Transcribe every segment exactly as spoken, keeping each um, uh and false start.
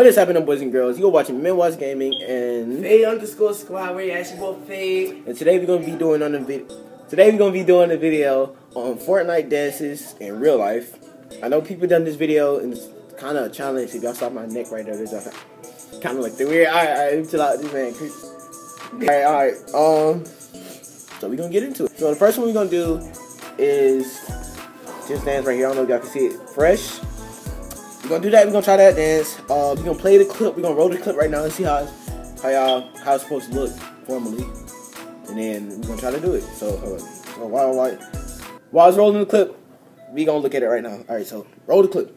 is happening, boys and girls? You're watching Men Watch Gaming and Fade underscore squad. Where you actually both Fade. And today we're gonna be doing on the video. Today we're gonna be doing a video on Fortnite dances in real life. I know people done this video and it's kind of a challenge. If y'all saw my neck right there, there's kind of like the weird. All right, all right, chill out, this man. All right, all right. Um, so we're gonna get into it. So the first one we're gonna do is this dance right here. I don't know if y'all can see it. Fresh. We're gonna do that. We're gonna try that dance. Uh, we're gonna play the clip. We're gonna roll the clip right now and see how how y'all how it's supposed to look formally, and then we're gonna try to do it. So, uh, so while while while it's rolling the clip, we gonna look at it right now. All right, so roll the clip.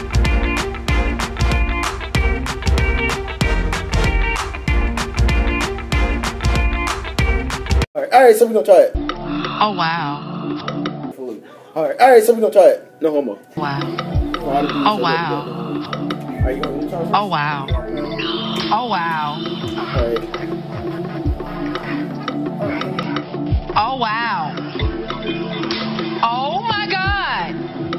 All right, all right, so we're gonna try it. Oh wow. All right, all right, so we're gonna try it. No homo. Wow. Oh wow. Are you gonna try? Oh wow. Oh wow. Alright. Oh wow. Oh my God.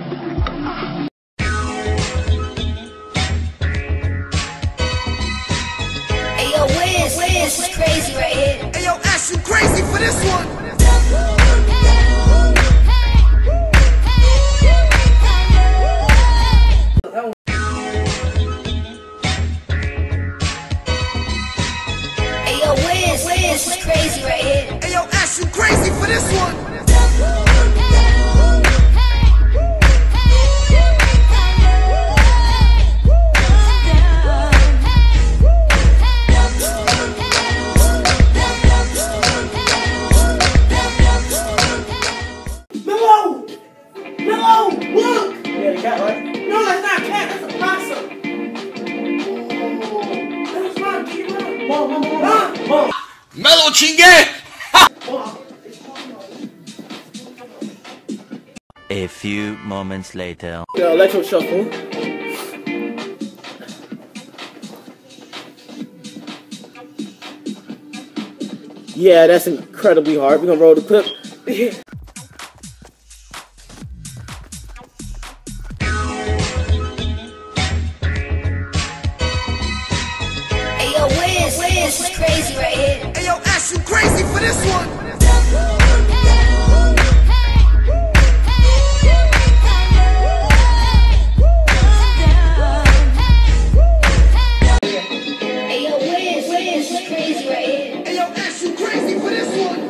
Hey yo, Wiz, Wiz, this is crazy right here. Hey yo, Ash, you crazy for this one? This is crazy right here. Hey yo, Ash, you crazy for this one? Bellow! Bellow, look! Yeah, the cat, right? No, that's not a cat, that's a possum. Oh. That's not a kid, run. Mom, mom, mom, mom. Mom. Mellow chingue! A few moments later. The electro shuffle. Yeah, that's incredibly hard. We're gonna roll the clip. Hey yo, Wiz, Wiz, this is crazy right here. Hey yo, Ash, you crazy for this one? Hey yo, Wiz, Wiz, this is crazy right here. Hey yo, Ash, you crazy for this one?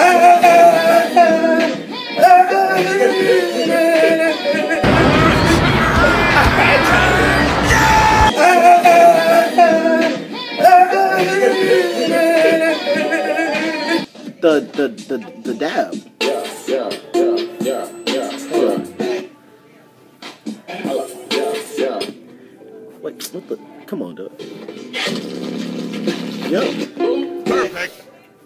The the the the dab. Yeah, yeah, yeah, yeah, yeah. Hold on. Hold on. Yeah, yeah. Wait, what the? Come on, dog. Yo. Perfect.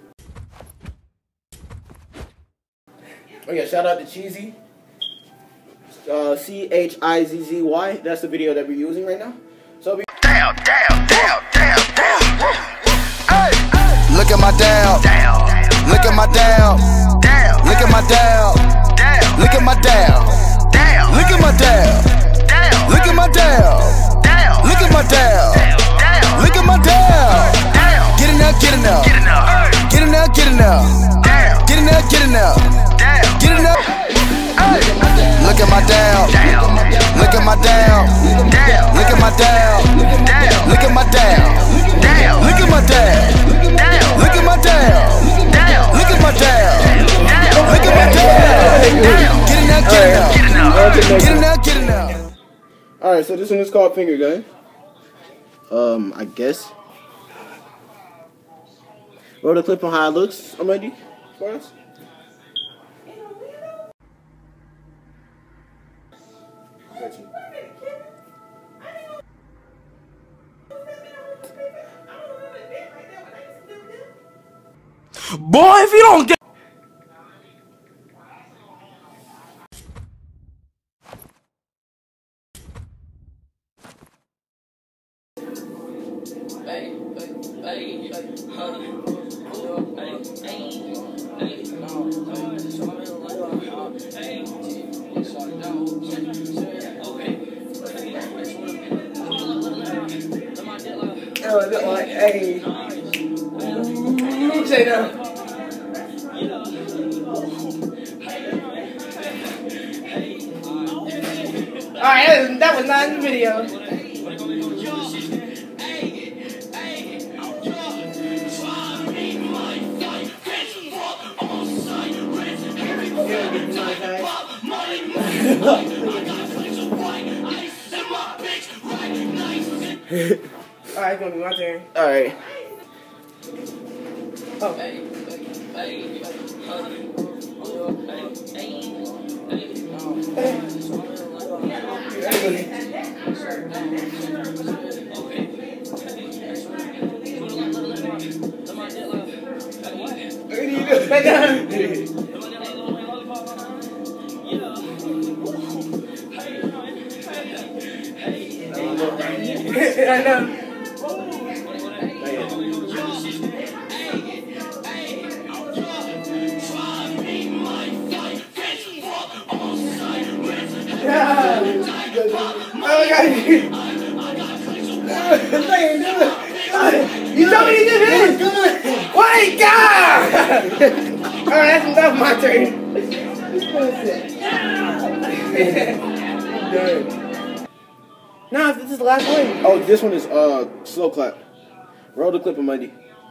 Oh yeah, shout out to Cheesy. Uh, C H I Z Z Y. That's the video that we're using right now. So we. Down, down, down, down, down. Hey, Look at my down. down, Look at my down. down, Look at my down. down, Look at my down. down, Look at my down. down, Look at my down. down, Look at my down. down, Look at my down. down. Get in there, get in there. Get enough. Get in there, get in there. Down, Get in there, get in there. down, Get in there. Look at my down. down, Look at my down. down, Look at my down. down, Look at my down. down, Look at my down. down, Look at my down. down, Look at my down. down, Look at my down. down. Get in there, get in there. Get enough. Get in there, get in there. Alright, so this one is called Finger Gun. Um, I guess. Roll the clip on how it looks. I'm ready for us. Got you. Boy, if you don't get Hey, Hey. Say that. Alright, that, that was not in the video. Alright, it's gonna be my turn. Alright. Oh. Back down. I know. Yeah. Oh my God. You told me to do this. Wait, God. All right, that's enough. My turn. Nah, this is the last one. Oh, this one is uh slow clap. Roll the clip of money.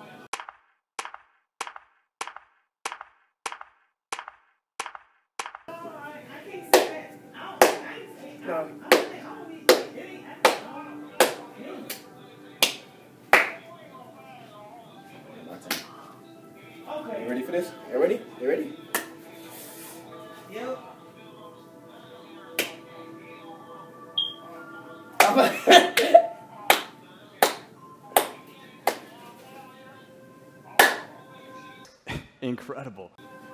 No. You ready for this? You ready? You ready? Yep. Incredible.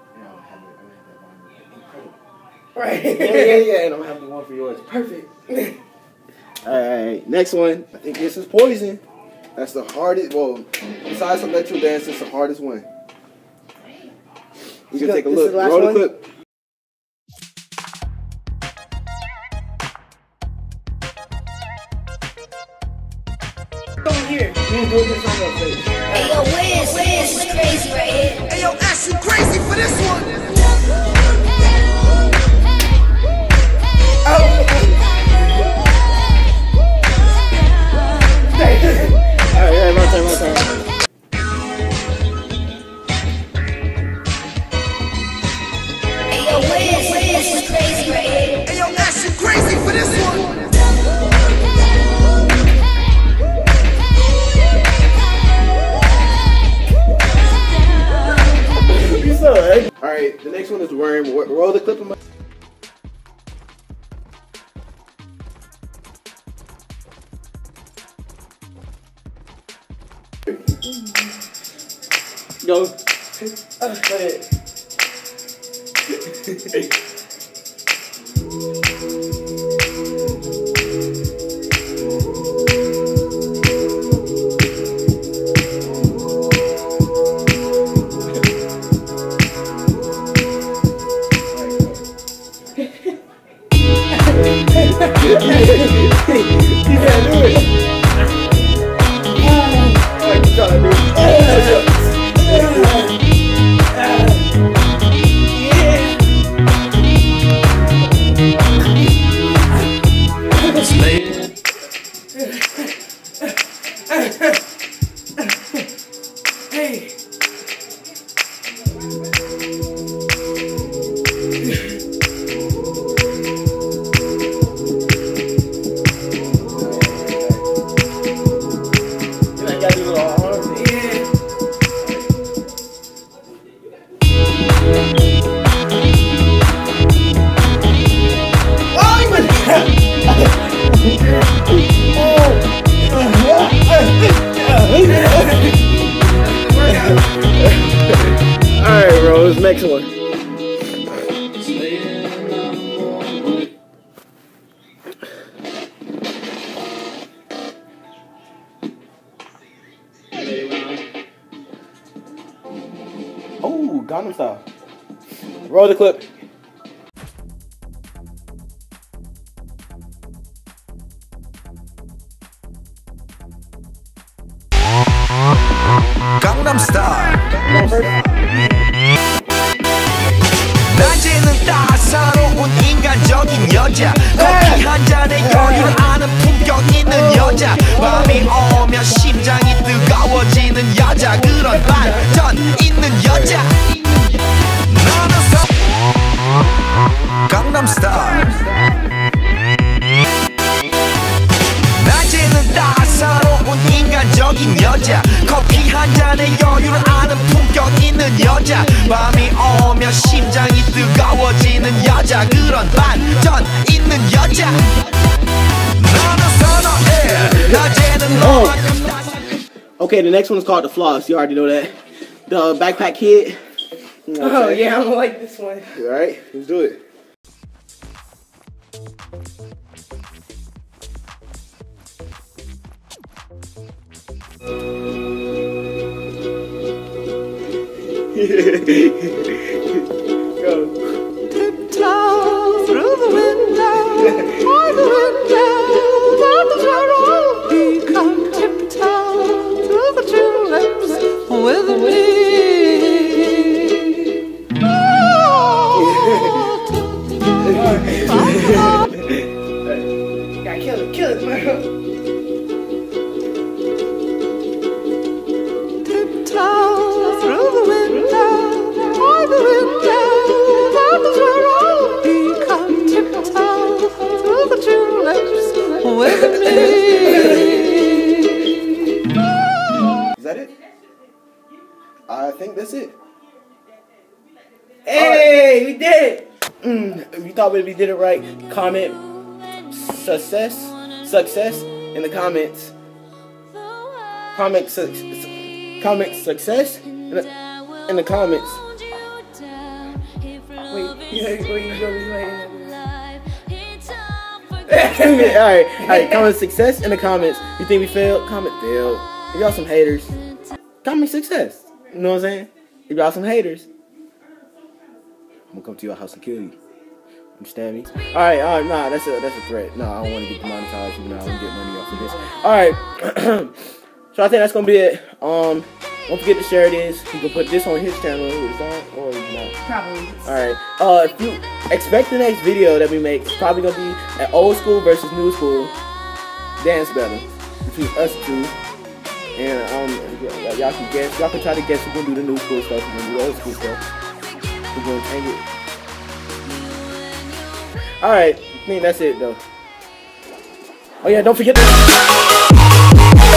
Right. Yeah, yeah, yeah. And I'm having the one for yours. Perfect. Alright, next one. I think this is Poison. That's the hardest. Well, besides electro dance, it's the hardest one. We can take a look. Roll the clip. Over here. Hey, yo, Wiz, Wiz is crazy right here. Hey yo, Ash, you crazy for this one? Alright, yeah, my turn, my turn. Hey, yo, Wiz, Wiz is crazy right here. Hey yo, Ash, you crazy for this one? You so right. Alright, the next one is Worm. Roll the clip of my. Go. Uh, go ahead. Hey. Alright, bro, this next one. Oh, Gangnam Style. Roll the clip. 낮에는 따사로운 인간적인 여자 커피 한 잔에 여유를 아는 품격 있는 여자 밤이 오면 심장이 뜨거워지는 여자 그런 반전 있는 여자 너는 서 강남스타일 낮에는 따사로운 인간적인 여자 커피 한 잔에 여유를 아는 품격 있는 여자 밤이 오면 심장이 뜨거워지는 여자 그런 반전 있는 여자 너는 선호해 낮에는 너만큼 따사 Okay, the next one is called the floss. You already know that. The backpack kid. You know what I'm Oh saying? yeah, I'm gonna like this one. All right, let's do it. Go. Tiptoe through the window, by the window, by the door. We come tiptoe through the tulips with me. Gotta kill it, kill it, man. Tiptoe through the window, by the window, by the door. We come tiptoe through the tulips with me. Is that it? I think that's it. Hey, we did it. Mm, if you thought we did it right, comment success, success in the comments. Comment, su comment success in the, in the comments. Wait, you know, wait, you know, wait. all right, all right. Comment success in the comments. You think we failed? Comment failed. If y'all some haters, comment success. You know what I'm saying? If y'all some haters, I'm gonna come to your house and kill you. Understand me? All right, all right. Nah, that's a that's a threat. No, I don't want to get demonetized. You know, I don't get money off of this. All right. So I think that's gonna be it. Um, don't forget to share this. You can put this on his channel. Is that or is not? Probably. All right. Uh, if you expect the next video that we make, it's probably gonna be an old school versus new school dance battle between us two. And um, y'all can guess. Y'all can try to guess who's gonna do the new school stuff. Who's gonna do the old school stuff. We're gonna change it. All right. I think that's it though. Oh yeah, don't forget. To